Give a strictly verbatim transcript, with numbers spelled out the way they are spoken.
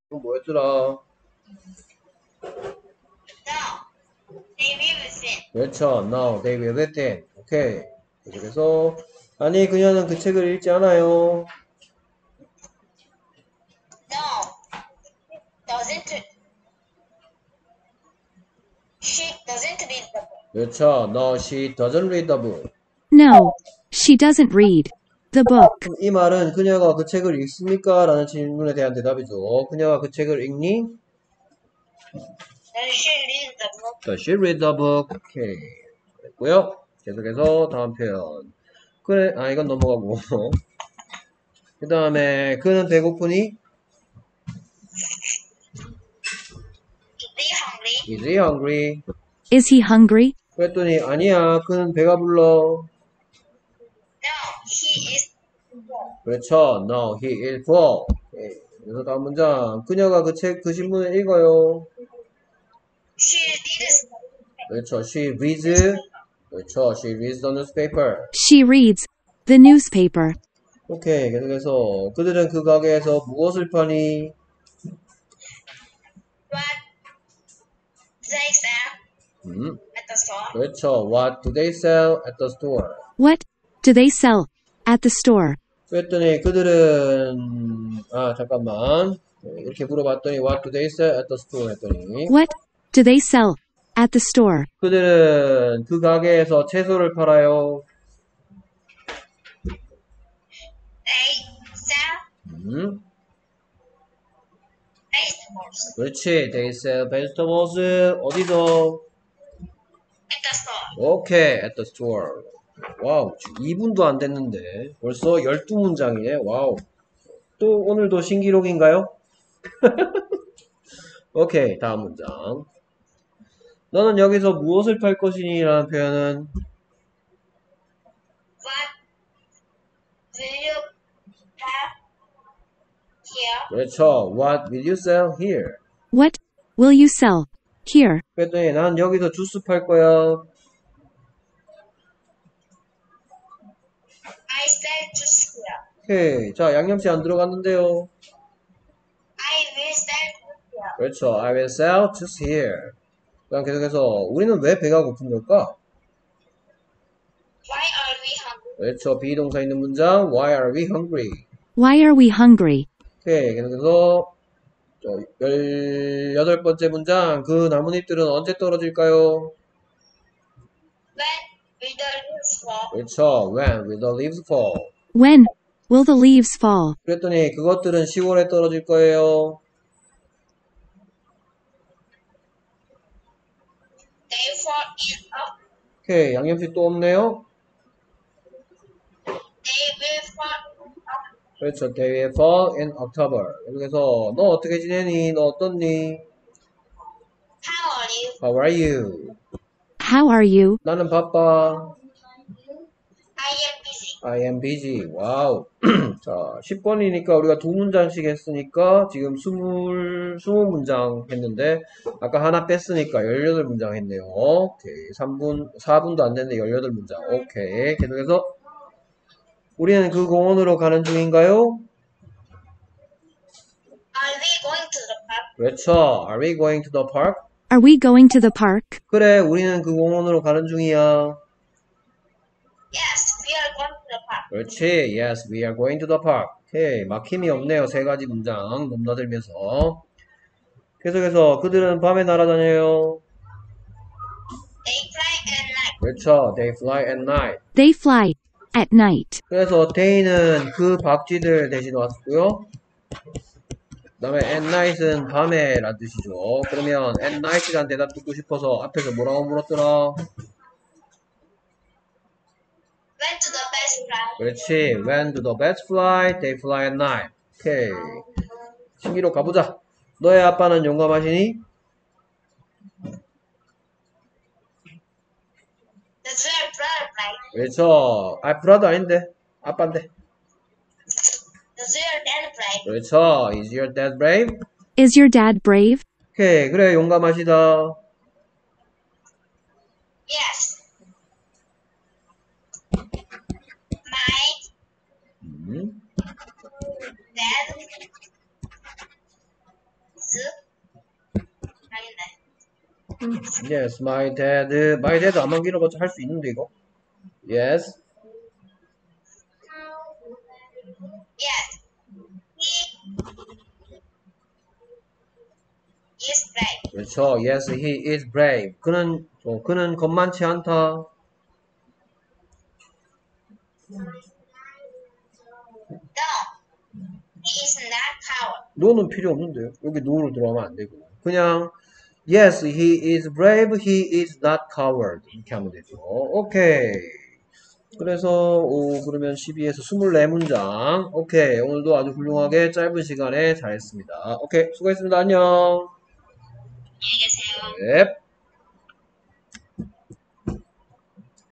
이건 뭐였더라? No, they will listen. 그렇죠. No, they will read it. 오케이. 그래서 아니 그녀는 그 책을 읽지 않아요. No, doesn't. She doesn't read the book. 그렇죠. No, she doesn't read the book. No, she doesn't read the book. 그럼 이 말은 그녀가 그 책을 읽습니까? 라는 질문에 대한 대답이죠. 그녀가 그 책을 읽니? Does she read the book? Does she read the book? 오케이. 됐고요. 계속해서 다음 표현. 그래, 아 이건 넘어가고. 그 다음에 그는 배고프니? Is he hungry? Is he hungry? Is he hungry? 그랬더니 아니야. 그는 배가 불러. No, he is full. 그렇죠. No, he is full. 오케이. 그래서 다음 문장. 그녀가 그 책, 그 신문을 읽어요. She reads. 그렇죠. She reads. 그렇죠. She reads the newspaper. She reads the newspaper. 오케이. 계속해서 그들은 그 가게에서 무엇을 파니? What they sell 음, at the store? 그렇죠. What do they sell at the store? What do they sell at the store? 그랬더니 그들은 아 잠깐만 이렇게 물어봤더니 What do they sell at the store? 했더니 What do they sell at the store? 그들은 그 가게에서 채소를 팔아요. They sell 음, vegetables 그렇지. They sell vegetables 어디서? at the store. 오케이. At the store. 와우. 지금 이 분도 안 됐는데 벌써 열두 문장이네. 와우. 또 오늘도 신기록인가요? 오케이. 다음 문장. 너는 여기서 무엇을 팔 것이니? 라는 표현은 What will you have here? 그렇죠. What will you sell here? What will you sell here? 그랬더니 난 여기서 주스 팔 거야. I sell juice here. 오케이. 자, 양념치 안 들어갔는데요. I will sell juice here. 그렇죠. I will sell juice here. 그럼 계속해서 우리는 왜 배가 고픈 걸까? Why are we hungry? 그렇죠. 비동사 있는 문장. Why are we hungry? Why are we hungry? 오케이. 계속해서 열여덟 번째 문장. 그 나뭇잎들은 언제 떨어질까요? When will the leaves fall? 그렇죠. When will the leaves fall? When will the leaves fall? 그랬더니 그것들은 시월에 떨어질 거예요. They fall in October. 오케이. 양념치 또 없네요. They will fall in October. 그렇죠. They will fall in October. 그래서 너 어떻게 지내니? 너 어떻니? How are you? How are you? How are you? 나는 바빠. I am busy. I am busy. 와우. 자, 십 번이니까 우리가 두 문장씩 했으니까 지금 스물, 스무 문장 했는데 아까 하나 뺐으니까 열여덟 문장 했네요. 오케이. 삼 분, 사 분도 안 됐는데 열여덟 문장. 오케이. 계속해서 우리는 그 공원으로 가는 중인가요? Are we going to the park? 그렇죠. Are we going to the park? Are we going to the park? 그래, 우리는 그 공원으로 가는 중이야. Yes, we are going to the park. 그렇지. Yes, we are going to the park. 오케이. 막힘이 없네요. 세 가지 문장 넘나들면서. 계속해서 그들은 밤에 날아다녀요. They fly at night. 그렇죠. They fly at night. They fly at night. 그래서 day는 그 박쥐들 대신 왔고요. 그 다음에 at night은 밤에 라는 뜻이죠. 그러면 at night이라는 대답 듣고 싶어서 앞에서 뭐라고 물었더라? When to the best fly? 그렇지. When do the bats fly? They fly at night. 오케이. 신기록 가보자. 너의 아빠는 용감하시니? Does your brother fly? 그렇죠. 아, 브라더 아닌데. 아빠인데. Does your dad fly? 그렇죠. Is your dad brave? Is your dad brave? 오케이. 그래, 용감하시다. Yes. My 음. dad 아니네. Yes, my dad. My dad 안만 길어봤자 할 수 있는데 이거. Yes. Yes. He is brave. 그렇죠. Yes, he is brave. 그는 어, 그는 겁만치 않다. No. He is not coward. no는 필요 없는데요. 여기 no를 들어가면 안 되고. 그냥 Yes, he is brave. He is not coward. 이렇게 하면 되죠. 오케이. 그래서 오, 그러면 십이에서 이십사 문장. 오케이. 오늘도 아주 훌륭하게 짧은 시간에 잘했습니다. 오케이. 수고했습니다. 안녕. 안녕히 계세요. 네.